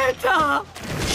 Aspetta!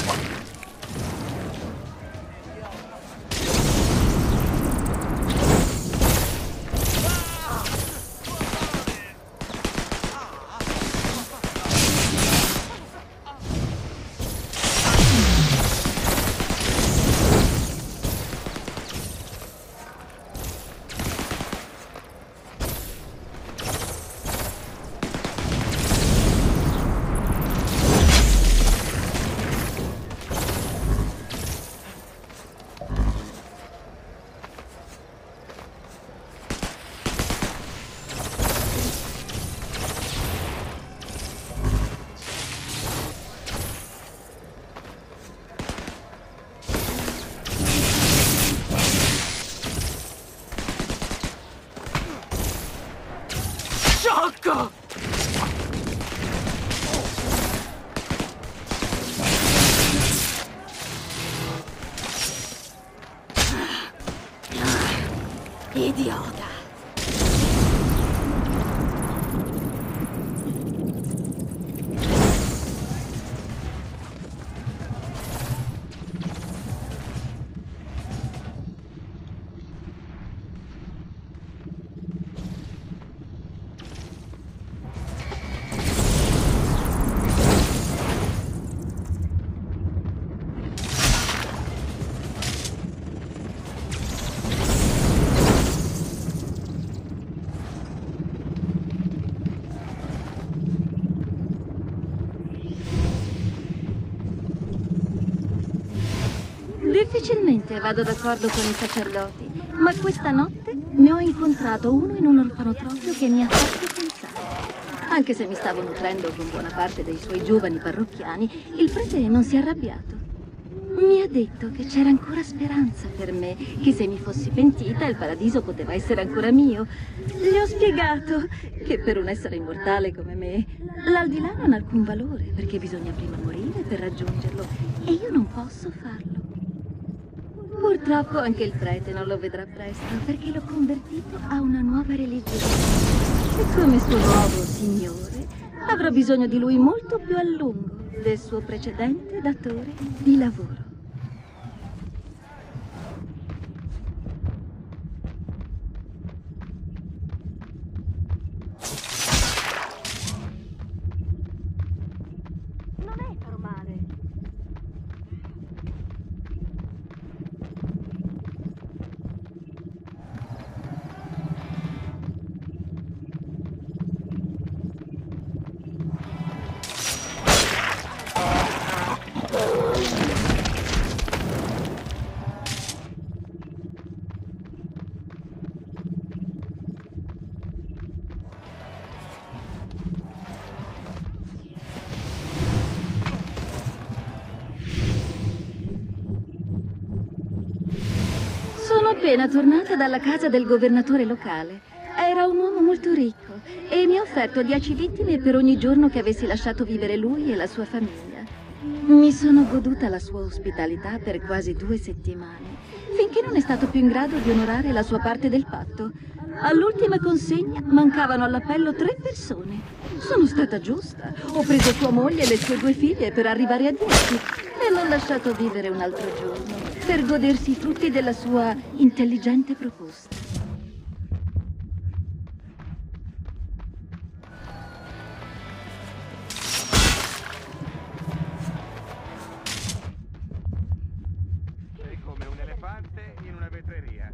Sciocco! Idiota! Difficilmente vado d'accordo con i sacerdoti, ma questa notte ne ho incontrato uno in un orfanotrofio che mi ha fatto pensare. Anche se mi stavo nutrendo con buona parte dei suoi giovani parrocchiani, il prete non si è arrabbiato. Mi ha detto che c'era ancora speranza per me, che se mi fossi pentita il paradiso poteva essere ancora mio. Gli ho spiegato che per un essere immortale come me, l'aldilà non ha alcun valore, perché bisogna prima morire per raggiungerlo, e io non posso farlo. Purtroppo anche il prete non lo vedrà presto, perché l'ho convertito a una nuova religione. E come suo nuovo signore, avrò bisogno di lui molto più a lungo del suo precedente datore di lavoro. Non è normale. Sono appena tornata dalla casa del governatore locale. Era un uomo molto ricco e mi ha offerto 10 vittime per ogni giorno che avessi lasciato vivere lui e la sua famiglia. Mi sono goduta la sua ospitalità per quasi 2 settimane, finché non è stato più in grado di onorare la sua parte del patto. All'ultima consegna mancavano all'appello 3 persone. Sono stata giusta. Ho preso sua moglie e le sue 2 figlie per arrivare a 10 e l'ho lasciato vivere un altro giorno per godersi i frutti della sua intelligente proposta. Sei come un elefante in una vetreria.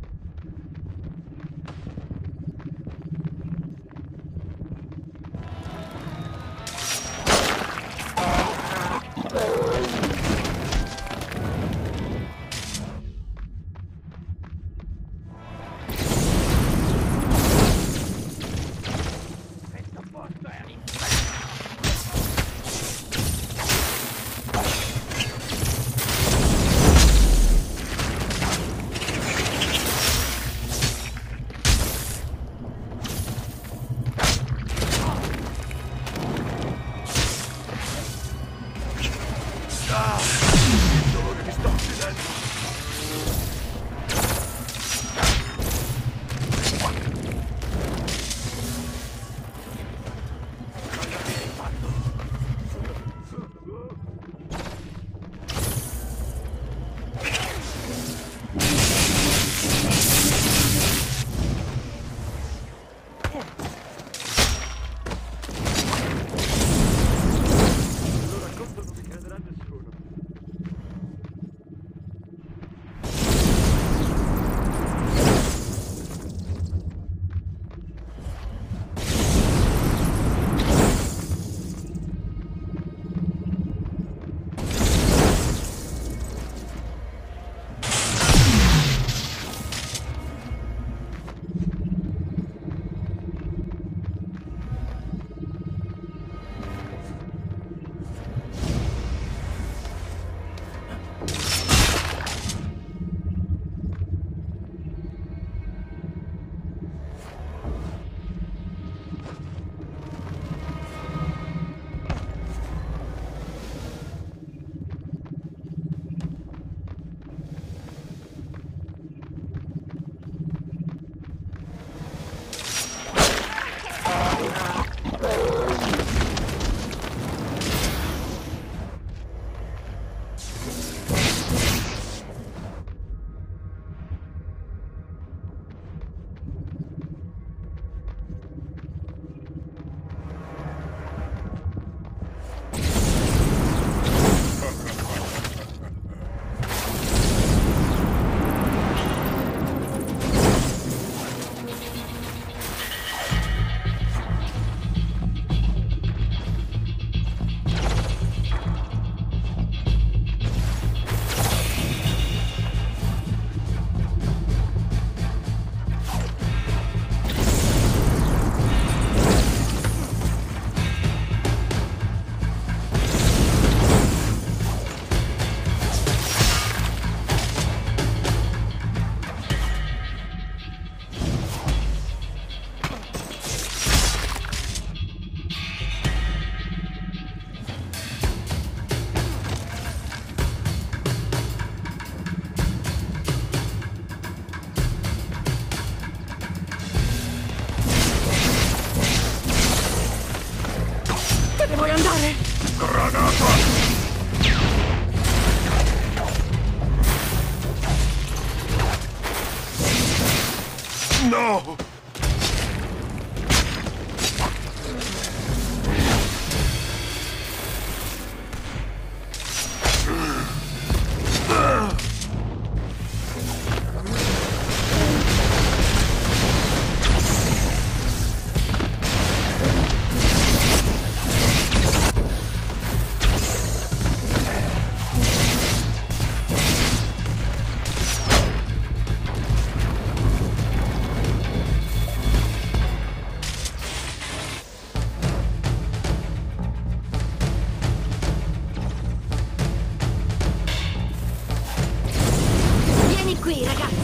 Granata! No! Vieni qui, ragazzi!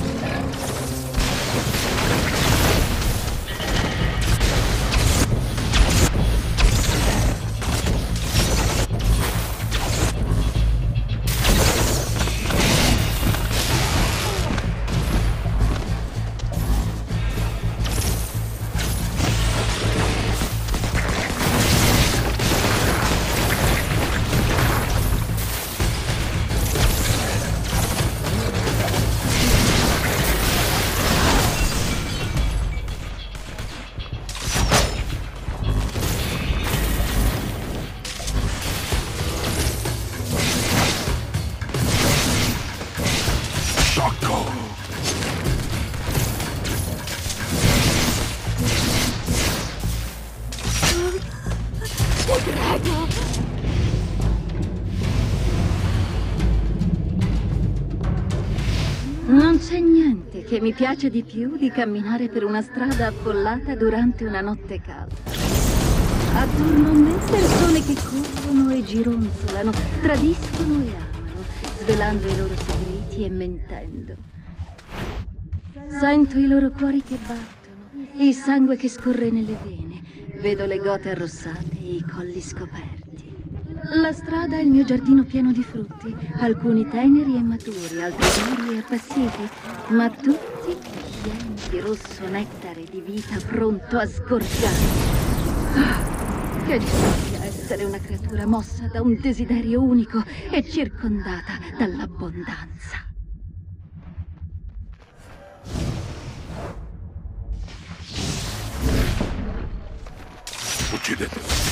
Sciocco! Ti prego! Non c'è niente che mi piace di più di camminare per una strada affollata durante una notte calda. Attorno a me persone che corrono e gironzolano, tradiscono e amano, svelando i loro segreti e mentendo. Sento i loro cuori che battono, il sangue che scorre nelle vene, vedo le gote arrossate e i colli scoperti. La strada è il mio giardino pieno di frutti, alcuni teneri e maturi, altri duri e appassiti, ma tutti pieni di rosso nettare di vita pronto a sgorgare. Che gioia essere una creatura mossa da un desiderio unico e circondata dall'abbondanza. Uccidete!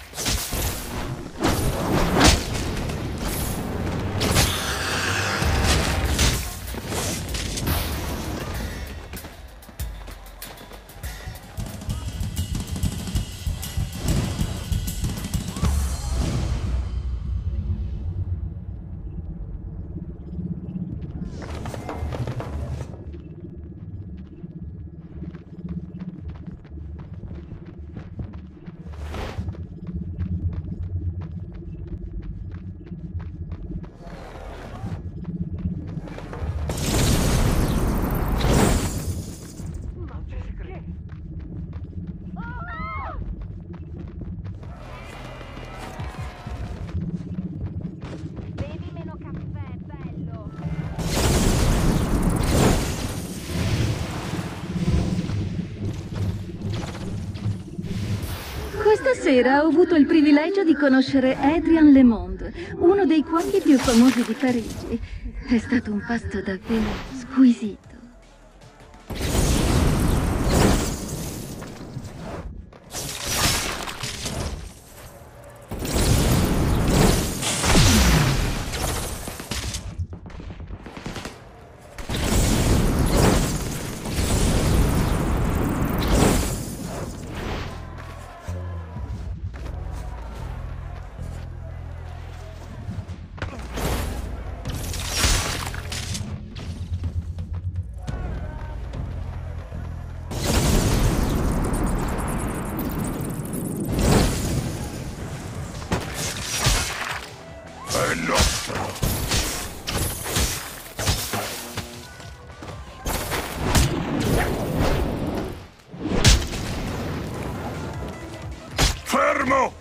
Bevi meno caffè, bello! Questa sera ho avuto il privilegio di conoscere Adrien Lemond, uno dei cuochi più famosi di Parigi. È stato un pasto davvero squisito. È nostro! Fermo!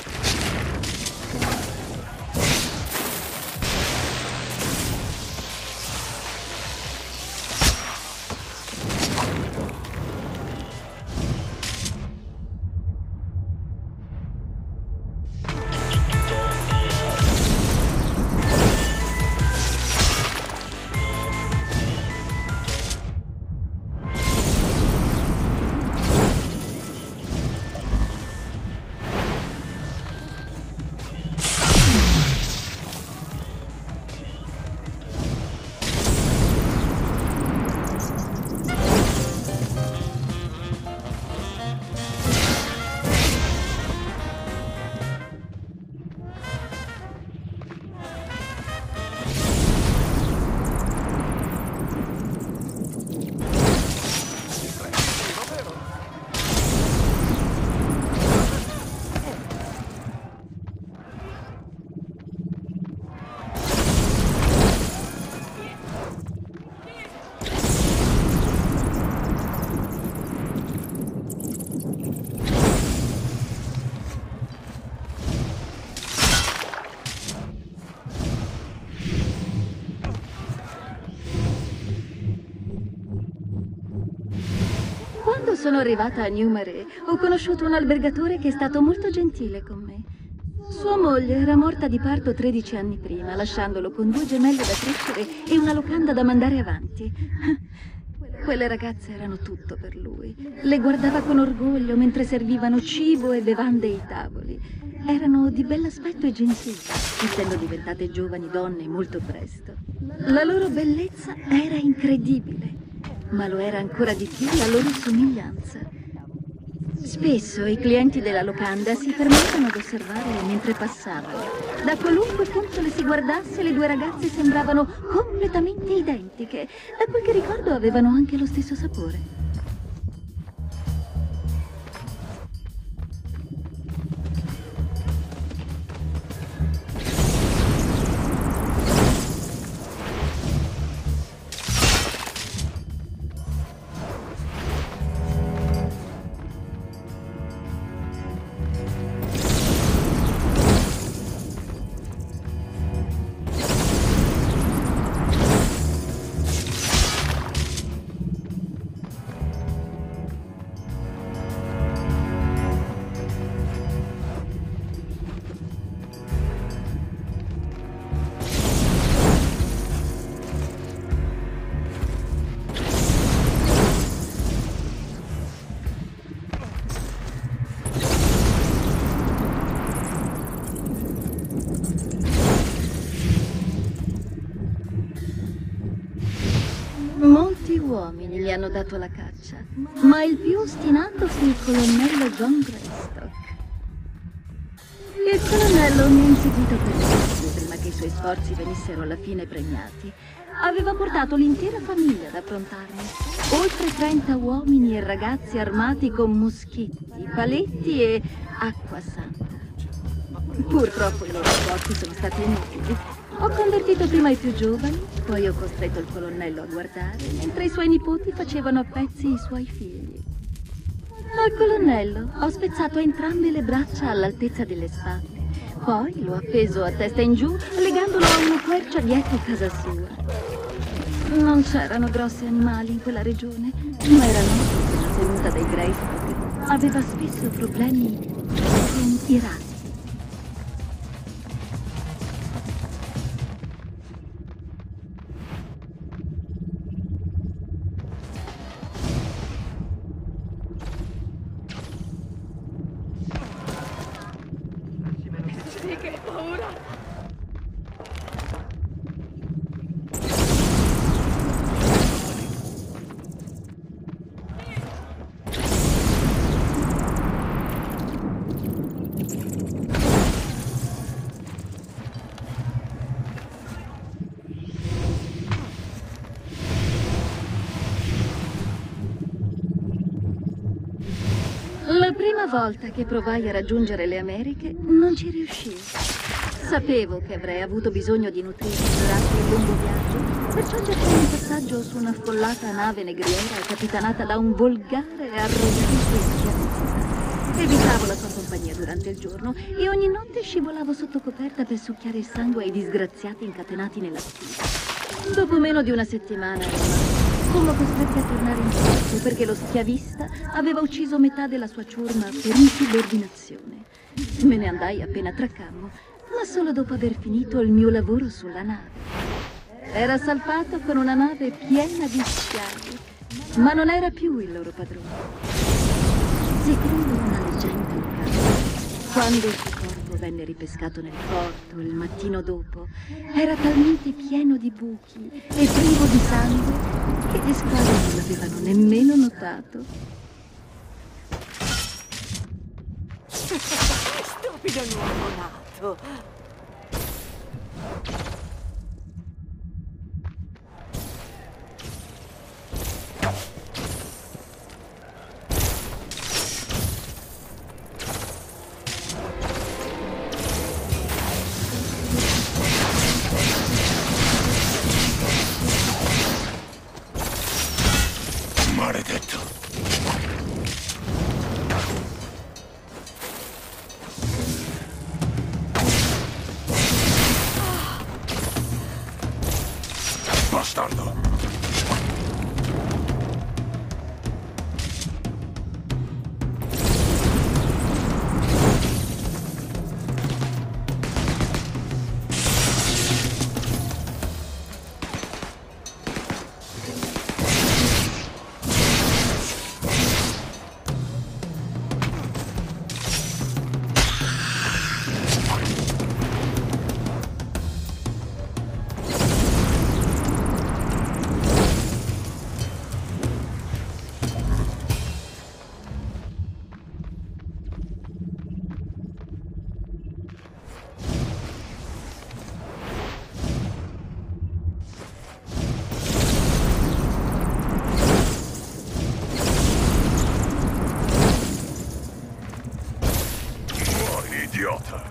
sono arrivata a Newmarais, ho conosciuto un albergatore che è stato molto gentile con me. Sua moglie era morta di parto 13 anni prima, lasciandolo con 2 gemelle da crescere e una locanda da mandare avanti. Quelle ragazze erano tutto per lui. Le guardava con orgoglio mentre servivano cibo e bevande ai tavoli. Erano di bell'aspetto e gentili, essendo diventate giovani donne molto presto. La loro bellezza era incredibile, ma lo era ancora di più la loro somiglianza. Spesso i clienti della locanda si fermavano ad osservarle mentre passavano. Da qualunque punto le si guardasse, le 2 ragazze sembravano completamente identiche. Da quel che ricordo avevano anche lo stesso sapore. Molti uomini gli hanno dato la caccia, ma il più ostinato fu il colonnello John Greystock. Il colonnello mi ha inseguito per mesi prima che i suoi sforzi venissero alla fine premiati. Aveva portato l'intera famiglia ad approntarmi. Oltre 30 uomini e ragazzi armati con moschetti, paletti e acqua santa. Purtroppo i loro sforzi sono stati inutili. Ho convertito prima i più giovani, poi ho costretto il colonnello a guardare, mentre i suoi nipoti facevano a pezzi i suoi figli. Al colonnello ho spezzato entrambe le braccia all'altezza delle spalle. Poi l'ho appeso a testa in giù, legandolo a una quercia dietro casa sua. Non c'erano grossi animali in quella regione, ma era noto che la tenuta dei Greystock aveva spesso problemi con i rati. La prima volta che provai a raggiungere le Americhe non ci riuscii. Sapevo che avrei avuto bisogno di nutrirmi durante il lungo viaggio, perciò cercai un passaggio su un'affollata nave negriera capitanata da un volgare e arrogante schiavista. Evitavo la sua compagnia durante il giorno e ogni notte scivolavo sotto coperta per succhiare il sangue ai disgraziati incatenati nella stiva. Dopo meno di una settimana fummo costretti a tornare indietro perché lo schiavista aveva ucciso metà della sua ciurma per insubordinazione. Me ne andai appena attraccammo, ma solo dopo aver finito il mio lavoro sulla nave. Era salpato con una nave piena di schiavi, ma non era più il loro padrone. Secondo una leggenda locale, quando il suo corpo venne ripescato nel porto il mattino dopo, era talmente pieno di buchi e privo di sangue che gli squadri non l'avevano nemmeno notato. Stupido nuovo nato! Maledetto. idiota!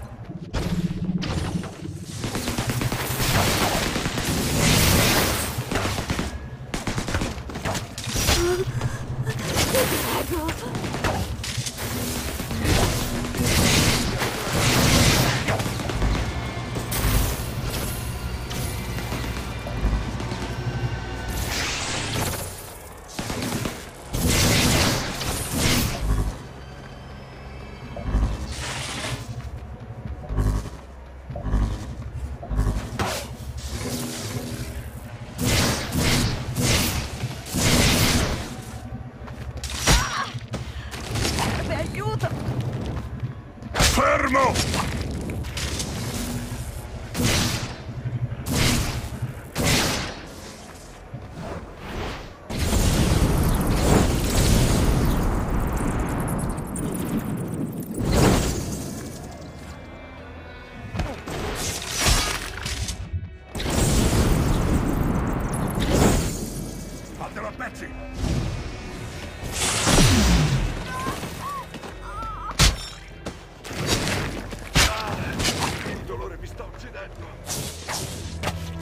Fermo! Fatelo a pezzi! Il dolore mi sta uccidendo!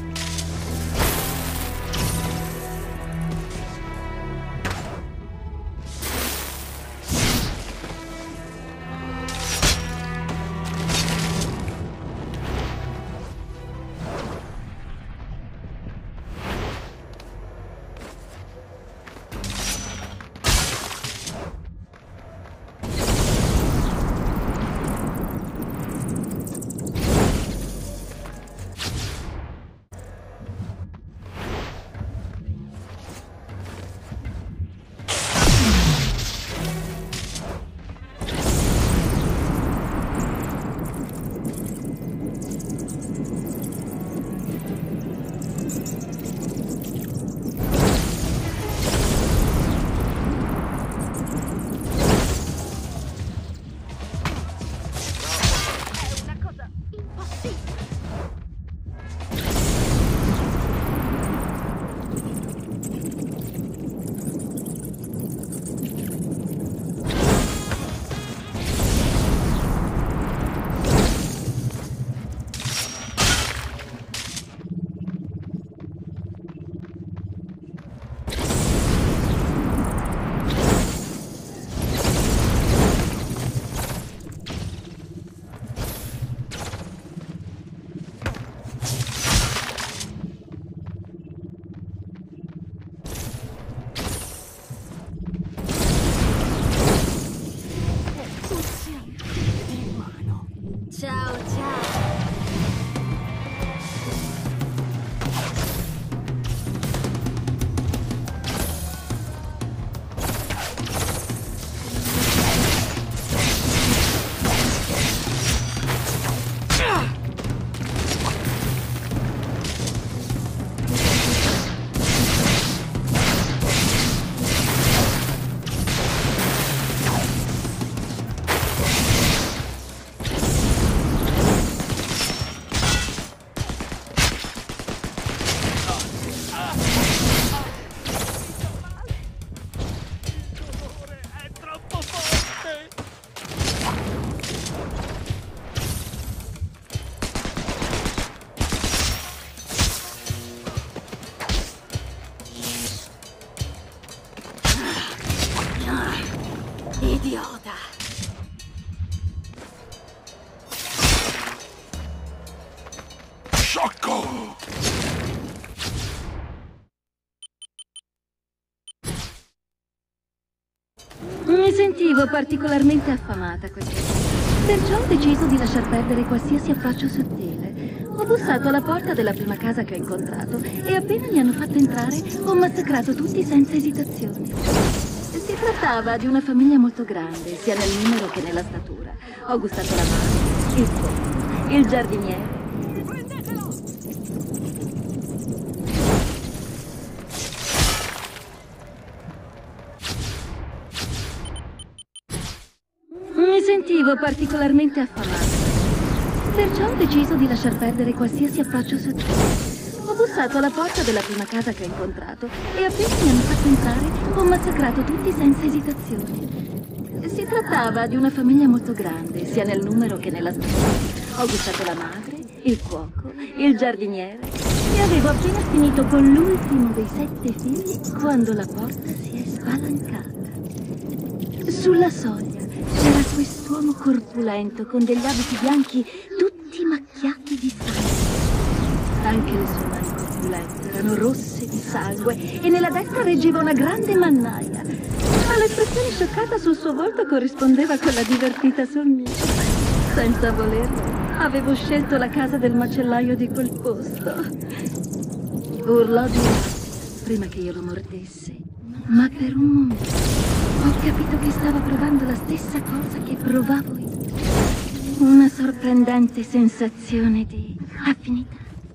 Ciao, ciao. Idiota! Sciocco! Mi sentivo particolarmente affamata questa sera, perciò ho deciso di lasciar perdere qualsiasi approccio sottile. Ho bussato alla porta della prima casa che ho incontrato e appena mi hanno fatto entrare ho massacrato tutti senza esitazioni. Si trattava di una famiglia molto grande, sia nel numero che nella statura. Ho gustato la madre, il forno, il giardiniere. Mi sentivo particolarmente affamata, perciò ho deciso di lasciar perdere qualsiasi approccio sottile. Ho bussato alla porta della prima casa che ho incontrato e appena mi hanno fatto entrare ho massacrato tutti senza esitazioni. Si trattava di una famiglia molto grande, sia nel numero che nella storia. Ho gustato la madre, il cuoco, il giardiniere e avevo appena finito con l'ultimo dei 7 figli quando la porta si è spalancata. Sulla soglia c'era quest'uomo corpulento con degli abiti bianchi tutti macchiati di sangue. Anche le sue mani corpulente erano rosse di sangue e nella destra reggeva una grande mannaia. Ma l'espressione scioccata sul suo volto corrispondeva a quella divertita sul mio. Senza volerlo, avevo scelto la casa del macellaio di quel posto. Urlò di prima che io lo mordessi, ma per un momento ho capito che stava provando la stessa cosa che provavo io. Una sorprendente sensazione di affinità.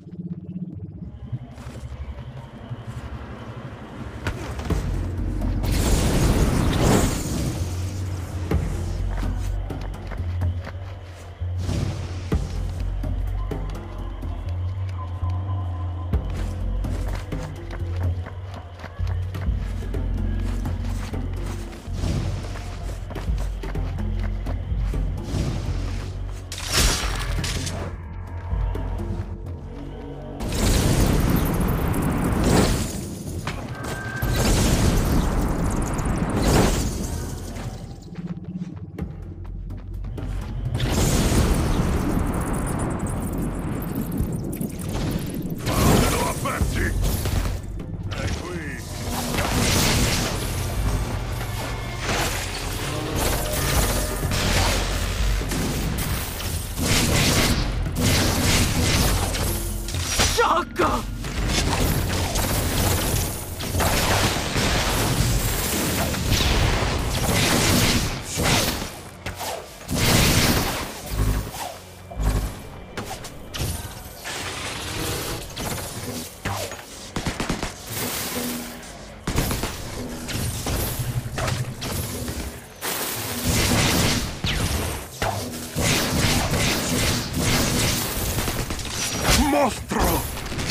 Mostro!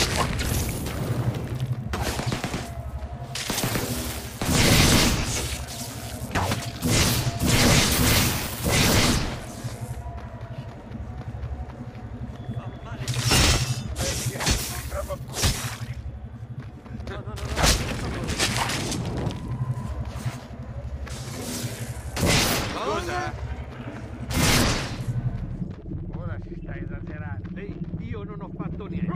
Scusa? Ora si sta esagerando. Io non ho fatto niente.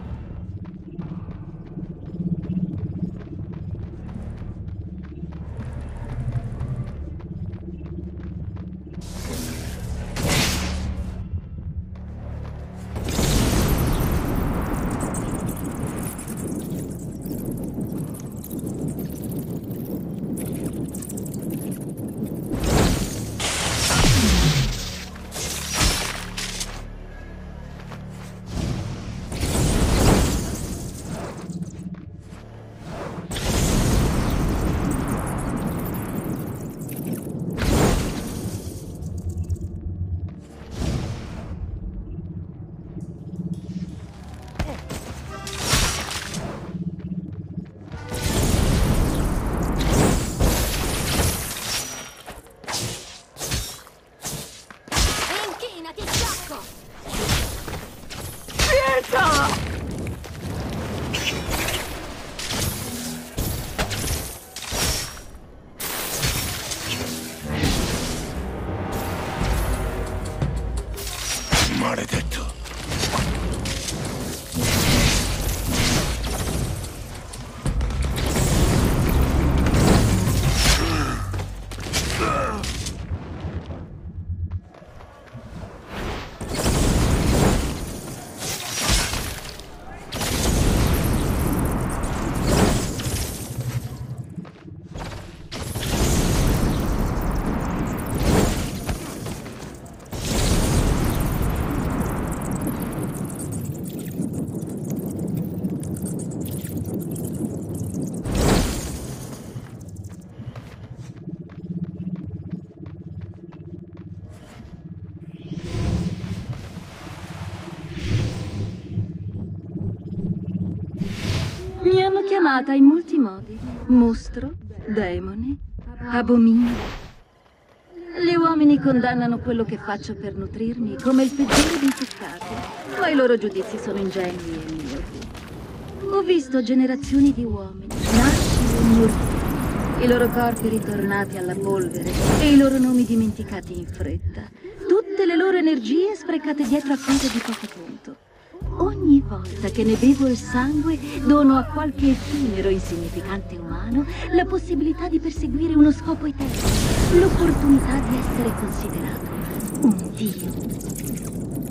Inchinati, sciocco! Pietà! Maledetto! Mi hanno chiamata in molti modi. Mostro, demone, abominio. Gli uomini condannano quello che faccio per nutrirmi come il peggiore dei peccati, ma i loro giudizi sono ingenui e miopi. Ho visto generazioni di uomini nascere e morire, i loro corpi ritornati alla polvere e i loro nomi dimenticati in fretta, tutte le loro energie sprecate dietro a cose di poco conto. Ogni volta che ne bevo il sangue, dono a qualche effimero insignificante umano la possibilità di perseguire uno scopo eterno, l'opportunità di essere considerato un dio.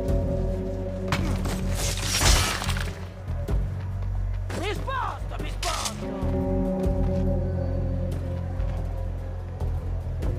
Mi sposto!